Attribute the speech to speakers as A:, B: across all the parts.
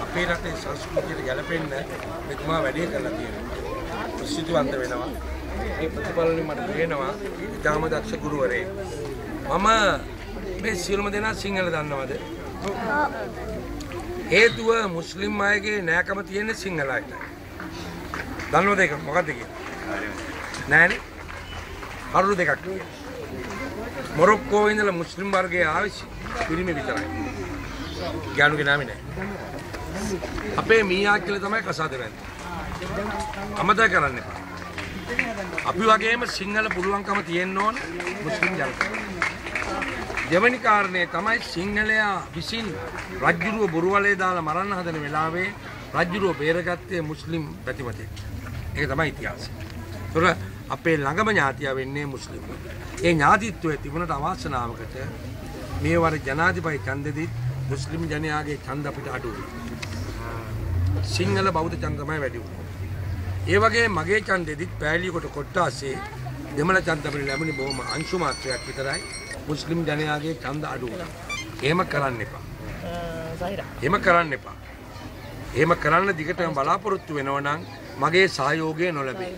A: අපේ රටේ සංස්කෘතියට ගැලපෙන්න මෙතුමා වැඩේ කරලා තියෙනවා. ප්‍රසිද්ධවන්ත වෙනවා. මේ ප්‍රතිඵල වලින් මට පේනවා ඉතාම දක්ෂ ගුරුවරයෙක්. මම මේ සියලුම දෙනා සිංහල දන්නවද? හේතුව මුස්ලිම් අයගේ නෑකම තියෙන්නේ සිංහල අයට. දන්නවද ඒක මොකක්ද කියන්නේ? නෑනේ. කරුණු දෙකක් තියෙනවා. මොරොක්කෝ ඉඳලා මුස්ලිම් වර්ගයේ ආවේ පිරිමි විතරයි. ගෑනුගේ නාමේ නෑ. අපේ මීයා කියලා තමයි කසාද වෙන්නේ. අමතක කරන්න එපා. අපි වගේම සිංහල පුළුවන්කම තියෙන්න ඕන මුස්ලිම් ජනතාවට. දෙවැනි කාරණේ තමයි සිංහලයා විසින් රජ්ජුරුව බොරුවලේ දාලා මරන්න හදන වෙලාවේ රජ්ජුරුව බේරගත්තේ මුස්ලිම් ප්‍රතිමතෙක්. ඒක තමයි ඉතිහාසය. ඒතර අපේ ළඟම ඥාතියා වෙන්නේ මුස්ලිම්. ඒ ඥාතිත්වයේ තිබුණට අවාසනාවකට මේ වර ජනාධිපති ඡන්දෙදි මුස්ලිම් ජනයාගේ ඡන්ද අපිට අඩුයි. සිංහල බෞද්ධ ඡන්ද තමයි වැඩි වුනේ. ඒ වගේ මගේ ඡන්දෙදිත් පෑලියකොට කොට්ටාසේ දෙමළ ඡන්ද අපිට ලැබුණේ බොහොම අංශු මාත්‍රයක් විතරයි. මුස්ලිම් ජනයාගේ ඡන්ද අඩු වුණා. එහෙම කරන්න එපා. එහෙම කරන්න එපා. එහෙම කරන්න දිගටම බලාපොරොත්තු වෙනවා නම් මගේ සහයෝගය නොලැබේ.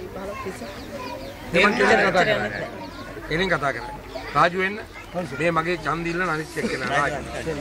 A: එනින් කතා කරන්නේ. රාජු වෙන්න. මේ මගේ ඡන්ද ඉල්ලන අනිත් එක්කෙනා රාජු.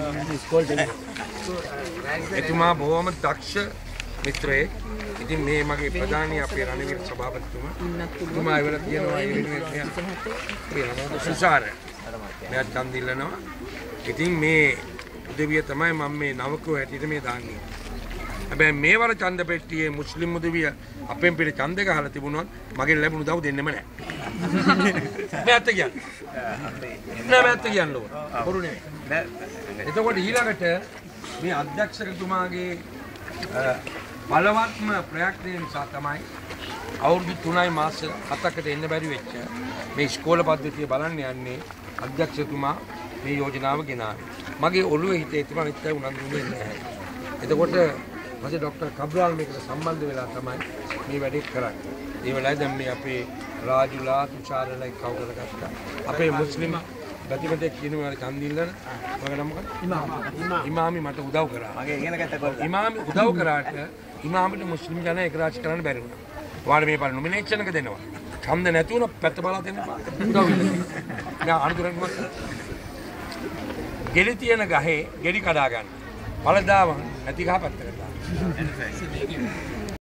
A: එතුමා බොහොම දක්ෂ මිත්‍රයෙක්. ඉතින් මේ මගේ ප්‍රධානී අපේ රණවීර සභාපතිතුමා. තුමා ඉවල කියනවා ඒ වෙනුවෙන් සුසාර. මෙයා ඡන්ද ඉල්ලනවා. ඉතින් මේ උදවිය තමයි මම මේ නවකෝ හැටියට මේ දාන්නේ. හැබැයි මේ වර ඡන්ද පෙට්ටියේ මුස්ලිම් උදවිය අපෙන් පිට ඡන්ද ගහලා තිබුණොත් මගෙන් ලැබුණු දව දෙන්නෙම නැහැ. මෑත් කියන්නේ. මෑත් කියන්නේ ඕන. බොරු නෙමෙයි. එතකොට ඊළඟට මේ අධ්‍යක්ෂකතුමාගේ බලවත්ම ප්‍රයත්නය නිසා තමයි අවුරුදු 3යි මාස 7කට එන්න බැරි වෙච්ච මේ ඉස්කෝල පද්ධතිය බලන්න යන්නේ අධ්‍යක්ෂකතුමා මේ යෝජනාව ගෙනාවේ. මගේ ඔළුවේ හිතේ තිබුණ නිත්‍ය උනන්දු වෙන්නේ නැහැ. එතකොට මගේ ડોક્ટર කබ්‍රාල් මේකට සම්බන්ධ වෙලා තමයි මේ වැඩේ කරන්නේ. ඒ වෙලාවේ දැන් මේ අපේ රාජුලා තුෂාරලා කව කරගත්තා. අපේ මුස්ලිම් ප්‍රතිපදේ කියනවා චන්දිල්ලන මගේ නම මොකක්ද? ඉමාමි මට උදව් කරා. මගේ ඉගෙන ගත්ත කොල්ල. ඉමාමි උදව් කරාට ඉමාමිට මුස්ලිම් ජනයා එක රාජ් කරන්න බැරි වුණා. ඔයාලා මේ බලන්න නොමිනේෂන් එක දෙනවා. ඡන්ද නැති වුණා පැත්ත බලා දෙන්න බෑ. උදව් ඉන්න. දැන් අනුතරක් මොකක්ද? ගෙඩි තියෙන ගහේ ගෙඩි කඩා ගන්න. පළදාව නැති ගහ පැත්තකට දාන්න.